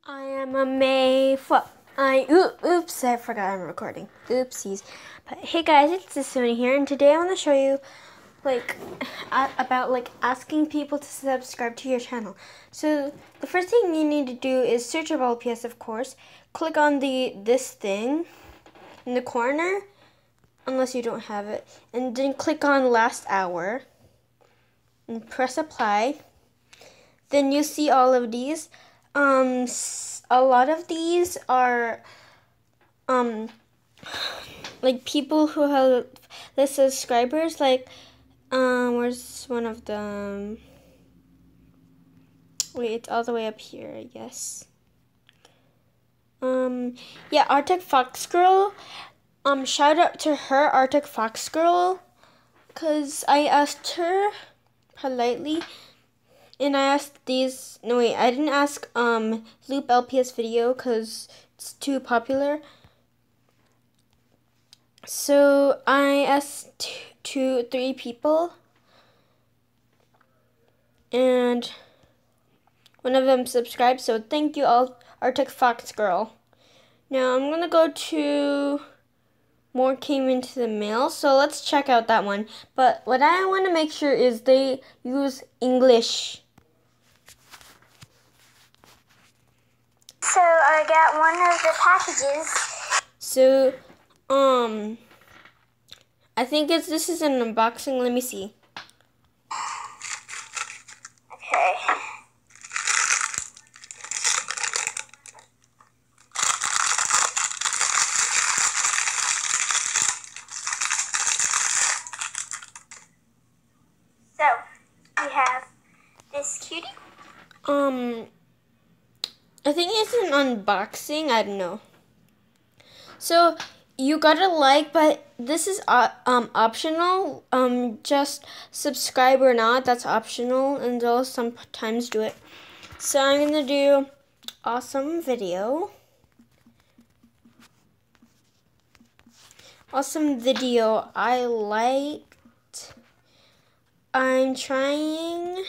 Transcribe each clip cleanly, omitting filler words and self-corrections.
I am a Mayflower. Oops, I forgot I'm recording. Oopsies. But hey guys, it's Sisuni here, and today I want to show you about asking people to subscribe to your channel. So the first thing you need to do is search up LPS, of course. Click on this thing in the corner, unless you don't have it, and then click on last hour and press apply. Then you see all of these. A lot of these are like people who have less subscribers. Where's one of them? Wait, it's all the way up here, I guess. Yeah, Arctic Fox Girl. Shout out to her, Arctic Fox Girl, because I asked her politely. And I asked these, no wait, I didn't ask Loop LPS video because it's too popular. So I asked 3 people, and one of them subscribed, so thank you all, Arctic Fox Girl. Now I'm gonna go to more came into the mail, so let's check out that one. But what I want to make sure is they use English. So I got one of the packages. So, I think this is an unboxing. Let me see. Okay. So, we have this cutie. I think it's an unboxing. I don't know. So you gotta like, but this is optional. Just subscribe or not. That's optional, and they'll sometimes do it. So I'm gonna do awesome video. Awesome video. I liked. I'm trying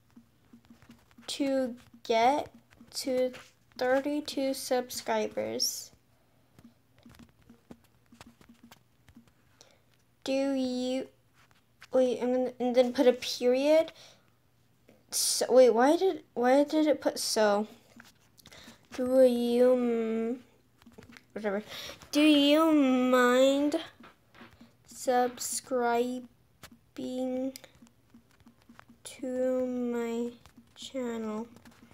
to get to 32 subscribers. Do you wait? I'm gonna and then put a period. So wait, why did it put so? Do you whatever? Do you mind subscribing to my channel?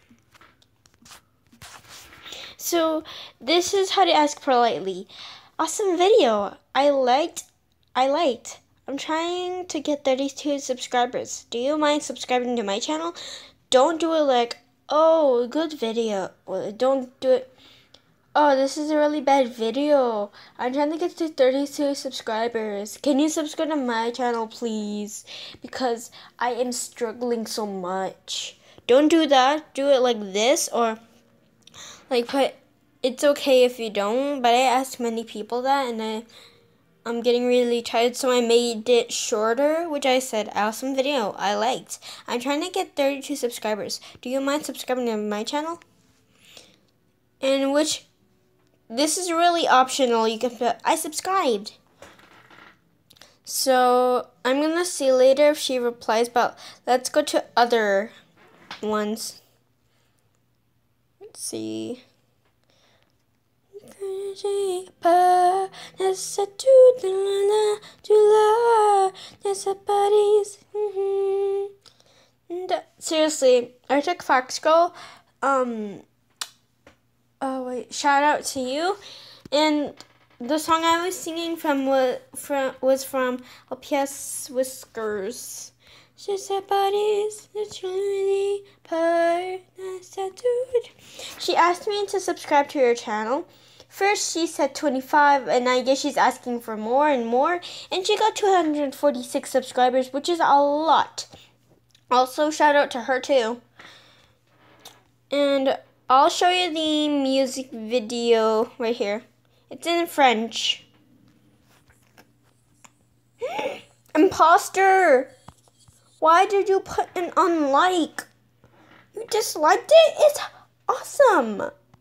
So this is how to ask politely. Awesome video. I liked. I'm trying to get 32 subscribers. Do you mind subscribing to my channel? Don't do it like, oh, good video. Well, don't do it, oh, this is a really bad video. I'm trying to get to 32 subscribers. Can you subscribe to my channel, please? Because I am struggling so much. Don't do that. Do it like this, or it's okay if you don't, but I asked many people that, and I'm getting really tired, so I made it shorter, which I said, awesome video, I liked. I'm trying to get 32 subscribers. Do you mind subscribing to my channel? And this is really optional. You can put, I subscribed. So I'm gonna see later if she replies, but let's go to other ones. Let's see. Seriously, Arctic Fox Girl, oh wait, shout out to you. And the song I was singing was from LPS Whiskers. She said bodies literally per. She asked me to subscribe to your channel. First she said 25, and I guess she's asking for more and more, and she got 246 subscribers, which is a lot. Also, shout out to her too. And I'll show you the music video right here. It's in French. Imposter! Why did you put an unlike? You disliked it? It's awesome!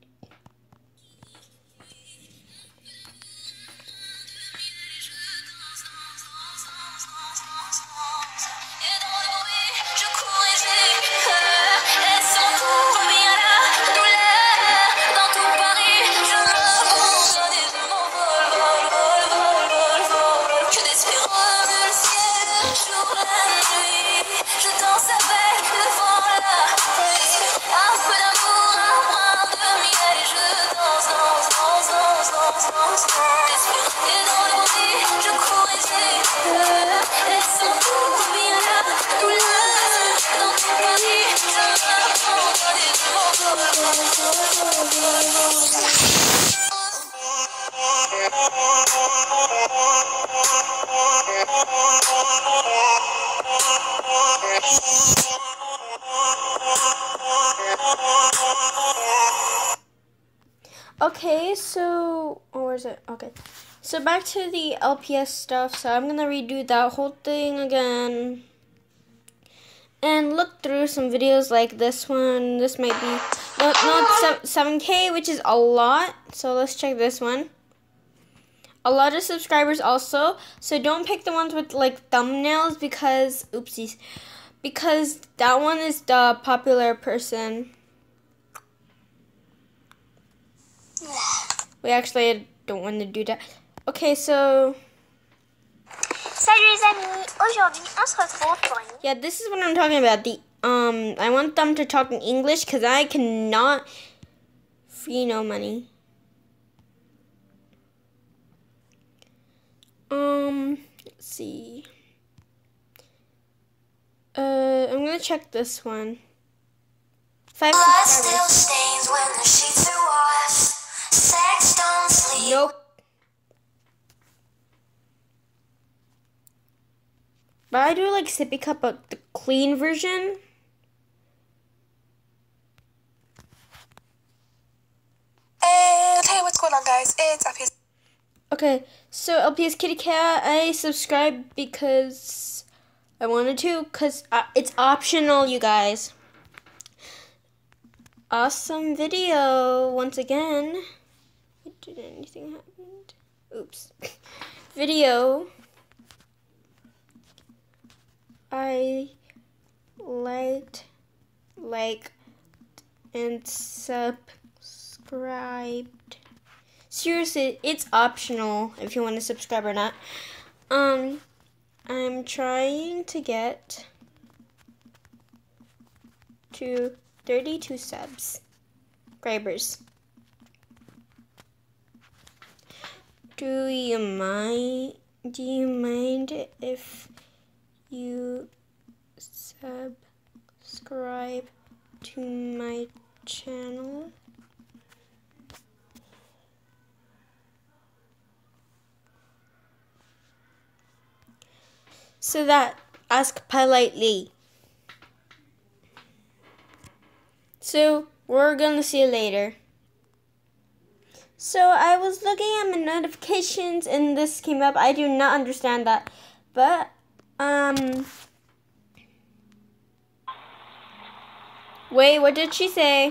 Okay, so where is it? Okay, so back to the LPS stuff. So I'm gonna redo that whole thing again and look through some videos like this one. This might be no, it's 7K, which is a lot. So let's check this one. A lot of subscribers also. So don't pick the ones with like thumbnails because oopsies, because that one is the popular person. We actually don't want to do that. Okay, so Salut les amis, aujourd'hui on se retrouve pour une... yeah, this is what I'm talking about. The I want them to talk in English because I cannot free no money. Let's see. I'm gonna check this one. 5 Blood subscribers. still stains when the sheets are washed. Sex don't sleep. Nope. But I do like sippy cup, but the clean version. And hey, what's going on, guys? It's LPS. Okay, so LPS Kitty Cat, I subscribed because I wanted to, because it's optional, you guys. Awesome video, once again. Did anything happen? Oops. Video. I liked, and subscribed. Seriously, it's optional if you want to subscribe or not. I'm trying to get to 32 subscribers. Do you mind if you subscribe to my channel? So that, ask politely. So we're gonna see you later. So I was looking at my notifications and this came up. I do not understand that, but wait, what did she say?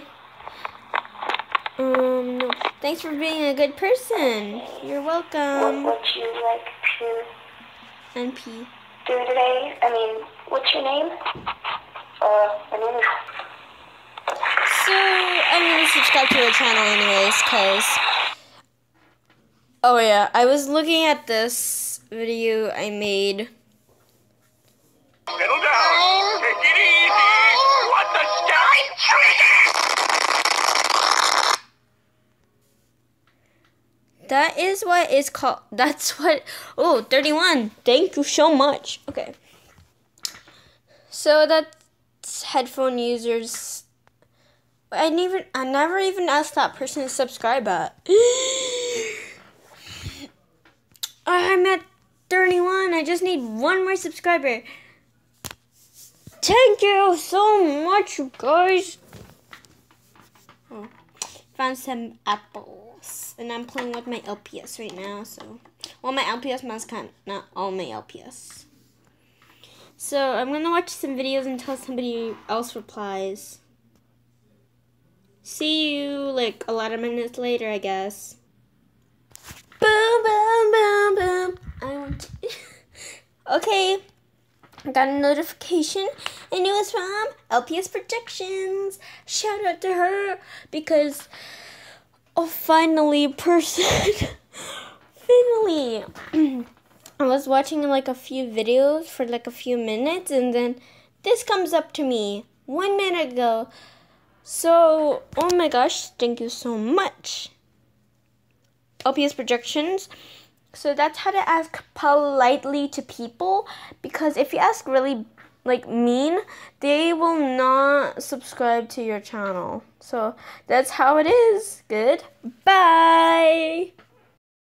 No. Thanks for being a good person. You're welcome. What would you like to NP. do today? I mean, what's your name? My name is... So I'm gonna subscribe to her channel anyways, cause oh yeah, I was looking at this video I made. Settle down. Take it easy. What the That is what it's called. That's what. Oh, 31. Thank you so much. Okay. So that's headphone users. I never even asked that person to subscribe at. I'm at 31. I just need one more subscriber. Thank you so much, you guys. Oh, found some apples. And I'm playing with my LPS right now. So, well, my LPS mascot, not all my LPS. So, I'm going to watch some videos until somebody else replies. See you, like, a lot of minutes later, I guess. Boom, boom, boom, boom. I want to... Okay. I got a notification, and it was from LPS Projections. Shout out to her, because... Oh, finally, a person. Finally. I was watching, like, a few videos for, like, a few minutes, and then this comes up to me 1 minute ago. So, oh my gosh, thank you so much. LPS projections. So that's how to ask politely to people, because if you ask really like mean, they will not subscribe to your channel. So that's how it is. Goodbye.